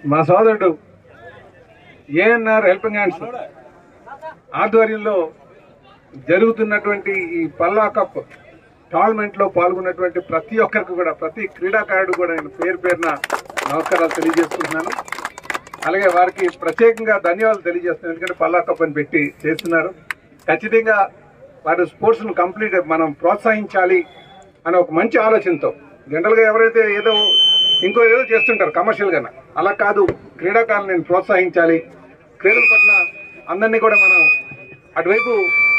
మా సోదరుడు ANR helping hands ఆధ్వర్యంలో జరుగుతున్నటువంటి ఈ పల్లా కప్ టోర్నమెంట్ లో పాల్గొన్నటువంటి ప్రతి ఒక్కరికి కూడా, ప్రతి క్రీడాకారుడు కూడా నేను పేరు పేరున నమస్కారాలు తెలియజేసుకుంటున్నాను. అలాగే వారికి ప్రత్యేకంగా ధన్యవాదాలు తెలియజేస్తున్నాను. ఎందుకంటే పల్లా కప్ అని పెట్టి చేస్తున్నారు. ఖచ్చితంగా వారి స్పోర్ట్స్ ను కంప్లీట్ మనం ప్రోత్సహించాలి అనే ఒక మంచి ఆలోచనతో, జనరల్ గా ఎవరైతే ఏదో ఇంకో ఏదో చేస్తుంటారు కమర్షియల్ గా, అలా కాదు, క్రీడాకారులను నేను ప్రోత్సహించాలి, క్రీడల పట్ల అందరినీ కూడా మనం అటువైపు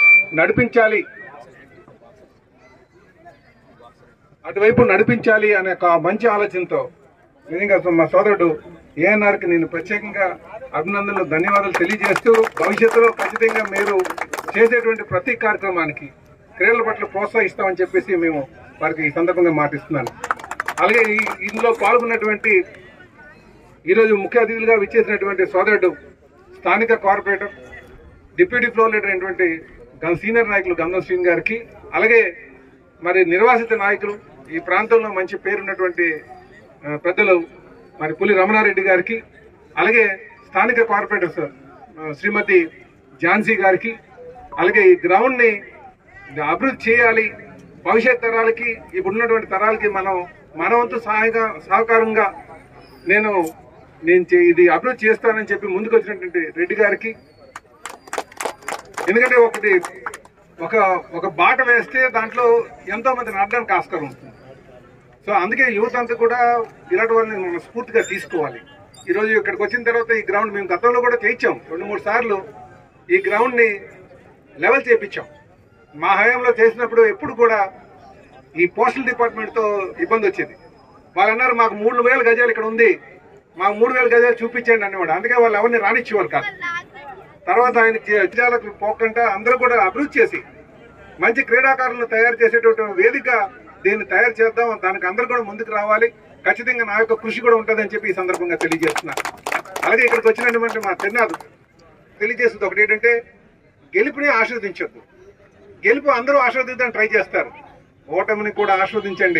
నడిపించాలి అనే ఒక మంచి ఆలోచనతో నిజంగా మా సోదరుడు ఏఎన్ఆర్కి నేను ప్రత్యేకంగా అభినందనలు, ధన్యవాదాలు తెలియజేస్తూ భవిష్యత్తులో ఖచ్చితంగా మీరు చేసేటువంటి ప్రతి కార్యక్రమానికి క్రీడల పట్ల ప్రోత్సహిస్తామని చెప్పేసి మేము వారికి ఈ సందర్భంగా మాటిస్తున్నాను. అలాగే ఇందులో పాల్గొన్నటువంటి ఈరోజు ముఖ్య అతిథులుగా విచ్చేసినటువంటి సోదరుడు స్థానిక కార్పొరేటర్, డిప్యూటీ ఫ్లోర్ లీడర్ అయినటువంటి సీనియర్ నాయకులు గంధం శ్రీని గారికి, అలాగే మరి నిర్వాసిత నాయకులు, ఈ ప్రాంతంలో మంచి పేరున్నటువంటి పెద్దలు మరి పులి రమణారెడ్డి గారికి, అలాగే స్థానిక కార్పొరేటర్స్ శ్రీమతి ఝాన్సీ గారికి, అలాగే ఈ గ్రౌండ్ ని అభివృద్ధి చేయాలి, భవిష్యత్ తరాలకి, ఇప్పుడున్నటువంటి తరాలకి మన వంతు సహకారంగా నేను ఇది అభివృద్ధి చేస్తానని చెప్పి ముందుకు వచ్చినటువంటి రెడ్డి గారికి, ఎందుకంటే ఒక బాట వేస్తే దాంట్లో ఎంతో మంది నడడానికి ఆస్కారం ఉంటుంది. సో అందుకే యువత అంతా కూడా ఇలాంటి వాళ్ళని మనం స్ఫూర్తిగా తీసుకోవాలి. ఈరోజు ఇక్కడికి వచ్చిన తర్వాత ఈ గ్రౌండ్ మేము గతంలో కూడా చేయించాం, 2-3 సార్లు ఈ గ్రౌండ్ ని లెవెల్ చేయించాం. మా హయాంలో చేసినప్పుడు ఎప్పుడు కూడా ఈ పోస్టల్ డిపార్ట్మెంట్ తో ఇబ్బంది వచ్చేది. వాళ్ళు అన్నారు మాకు 3,000 గజాలు ఇక్కడ ఉంది, మాకు 3,000 గజాలు చూపించండి అనేవాడు. అందుకే వాళ్ళు ఎవరిని రానిచ్చేవాళ్ళు కాదు. తర్వాత ఆయన జిల్లాలకు పోకుండా అందరూ కూడా అభివృద్ధి చేసి మంచి క్రీడాకారులను తయారు చేసేటువంటి వేదిక దీన్ని తయారు చేద్దాం, దానికి అందరూ కూడా ముందుకు రావాలి, ఖచ్చితంగా నా యొక్క కృషి కూడా ఉంటుందని చెప్పి ఈ సందర్భంగా తెలియజేస్తున్నాను. అలాగే ఇక్కడికి వచ్చినటువంటి మా తిన్నాదు తెలియజేస్తుంది ఒకటి ఏంటంటే, గెలుపుని ఆస్వాదించొద్దు. గెలుపు అందరూ ఆస్వాదిద్దాన్ని ట్రై చేస్తారు, ఓటమిని కూడా ఆస్వాదించండి.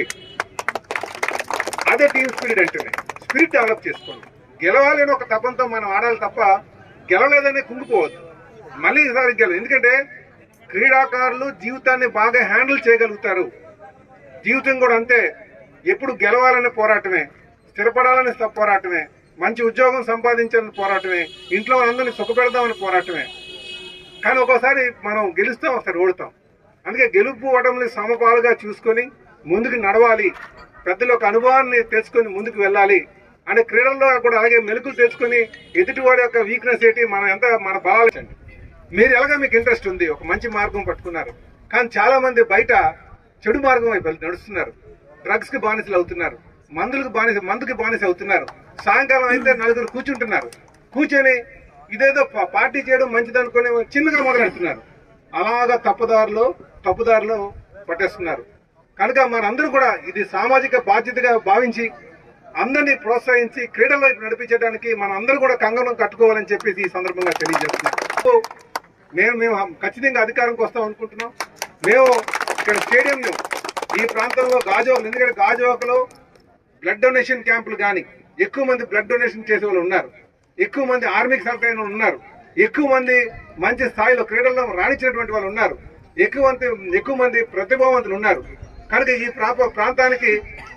అదే టీమ్ స్పిరిట్ అంటే, స్పిరిట్ డెవలప్ చేసుకోండి. గెలవాలి అని ఒక తపంతో మనం ఆడాలి తప్ప గెలవలేదనే కుంగిపోవద్దు. మళ్ళీ ఈసారి గెలవు, ఎందుకంటే క్రీడాకారులు జీవితాన్ని బాగా హ్యాండిల్ చేయగలుగుతారు. జీవితం కూడా అంతే, ఎప్పుడు గెలవాలనే పోరాటమే, స్థిరపడాలని పోరాటమే, మంచి ఉద్యోగం సంపాదించాలని పోరాటమే, ఇంట్లో అందరినీ సుఖపెడదామని పోరాటమే. కానీ ఒక్కోసారి మనం గెలుస్తాం, ఒకసారి ఓడుతాం. అందుకే గెలుపు ఓటమిని సమపాలుగా చూసుకొని ముందుకు నడవాలి, పెద్దల యొక్క అనుభవాన్ని తెలుసుకొని ముందుకు వెళ్ళాలి. అంటే క్రీడల్లో కూడా అలాగే మెలకులు తెలుసుకొని ఎదుటివాడి యొక్క వీక్నెస్ ఏంటి, మన బలాలు. మీరు ఎలాగా మీకు ఇంట్రెస్ట్ ఉంది, ఒక మంచి మార్గం పట్టుకున్నారు, కానీ చాలా మంది బయట చెడు మార్గం వైపు నడుస్తున్నారు, డ్రగ్స్ కి బానిసలు అవుతున్నారు, మందుకి బానిస అవుతున్నారు. సాయంకాలం అయితే 4 కూర్చుంటున్నారు, కూర్చొని ఇదేదో పార్టీ చేయడం మంచిదనుకుని చిన్నగా మొదలెడుతున్నారు. అలాగా తప్పుదారిలో పట్టేస్తున్నారు. కనుక మనందరూ కూడా ఇది సామాజిక బాధ్యతగా భావించి అందరినీ ప్రోత్సహించి క్రీడల వైపు నడిపించడానికి మనం అందరూ కూడా కంగనం కట్టుకోవాలని చెప్పేసి ఈ సందర్భంగా తెలియజేస్తున్నాం. మేము ఖచ్చితంగా అధికారంకి వస్తాం అనుకుంటున్నాం. మేము ఇక్కడ స్టేడియం ఈ ప్రాంతంలో గాజువాకలు, ఎందుకంటే గాజువాకలో బ్లడ్ డొనేషన్ క్యాంపులు కానీ ఎక్కువ మంది బ్లడ్ డొనేషన్ చేసే వాళ్ళు ఉన్నారు, ఎక్కువ మంది ఆర్మీకి సెలెక్ట్ అయిన వాళ్ళు ఉన్నారు, ఎక్కువ మంది మంచి స్థాయిలో క్రీడల్లో రాణించినటువంటి వాళ్ళు ఉన్నారు, ఎక్కువ మంది ప్రతిభావంతులు ఉన్నారు. కనుక ఈ ప్రాంతానికి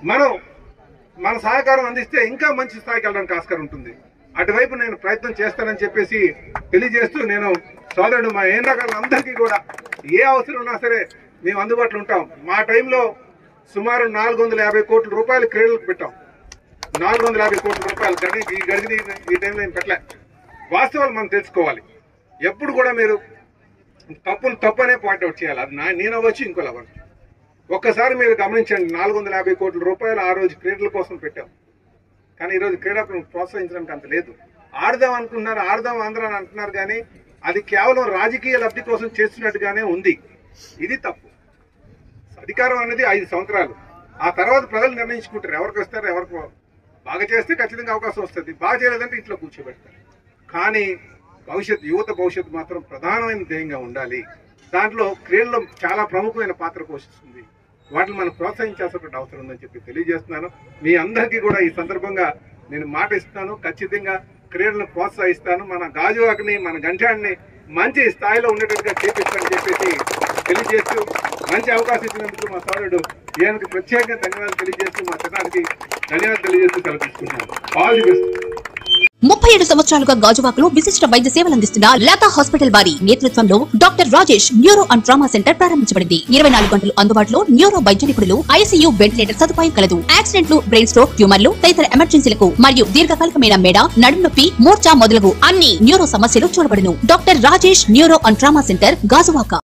మన సహకారం అందిస్తే ఇంకా మంచి స్థాయికి వెళ్ళడానికి ఆస్కారం ఉంటుంది. అటువైపు నేను ప్రయత్నం చేస్తానని చెప్పేసి తెలియజేస్తూ, నేను సోదరుడు మా ఏనాకారులందరికీ కూడా ఏ అవసరం ఉన్నా సరే మేము అందుబాటులో ఉంటాం. మా టైంలో సుమారు 450 కోట్ల రూపాయలు క్రీడలకు పెట్టాం. 450 కోట్ల రూపాయలు ఈ టైంలో నేను పెట్టలే. వాస్తవాలు మనం తెలుసుకోవాలి. ఎప్పుడు కూడా మీరు తప్పనే పాయింట్అవుట్ చేయాలి. అది నేను అవ్వచ్చు, ఇంకోలు అవ్వచ్చు. ఒక్కసారి మీరు గమనించండి, 450 కోట్ల రూపాయలు ఆ రోజు క్రీడల కోసం పెట్టాం. కానీ ఈరోజు క్రీడలను ప్రోత్సహించడానికి అంత లేదు. ఆడదాం అనుకుంటున్నారు, ఆడదాం ఆంధ్ర అని అంటున్నారు, కానీ అది కేవలం రాజకీయ లబ్ధి కోసం చేస్తున్నట్టుగానే ఉంది. ఇది తప్పు. అధికారం అనేది 5 సంవత్సరాలు, ఆ తర్వాత ప్రజలు నిర్ణయించుకుంటారు ఎవరికి వస్తారు, ఎవరికి. బాగా చేస్తే ఖచ్చితంగా అవకాశం వస్తుంది, బాగా చేయలేదంటే ఇంట్లో కూర్చోబెడతారు. కానీ యువత భవిష్యత్తు మాత్రం ప్రధానమైన ధ్యేయంగా ఉండాలి. దాంట్లో క్రీడలు చాలా ప్రముఖమైన పాత్ర పోషిస్తుంది. వాటిని మనం ప్రోత్సహించాల్సిన అవసరం ఉందని చెప్పి తెలియజేస్తున్నాను. మీ అందరికీ కూడా ఈ సందర్భంగా నేను మాట ఇస్తాను, ఖచ్చితంగా క్రీడలను ప్రోత్సహిస్తాను, మన గాజువాకని మన గంటాన్ని మంచి స్థాయిలో ఉండేటట్టుగా చేపిస్తానని చెప్పేసి తెలియజేస్తూ, మంచి అవకాశం ఇచ్చినందుకు మా సోదరుడు ఈయనకు ప్రత్యేకంగా ధన్యవాదాలు తెలియజేస్తూ, మా చిన్నానికి ధన్యవాదాలు తెలియజేస్తూ సెలవుకుంటున్నాను. All the best. 37 సంవత్సరాలుగా గాజువాకలో విశిష్ట వైద్య సేవలు అందిస్తున్న లతా హాస్పిటల్ వారి నేతృత్వంలో doctor Rajesh neuro and trauma centre ప్రారంభించబడింది. 24 గంటలు అందుబాటులో న్యూరో వైద్య నిపుణులు, ఐసీయూ వెంటిలేటర్ సదుపాయం కలదు. యాక్సిడెంట్లు, బ్రెయిన్ స్ట్రోక్, ట్యూమర్లు తదితర ఎమర్జెన్సీలకు మరియు దీర్ఘకాలికమైన మెడ, నడుము నొప్పి, మూర్ఛ మొదలగు అన్ని న్యూరో సమస్యలు చూడబడును. Doctor Rajesh neuro and trauma centre, Gajuwaka.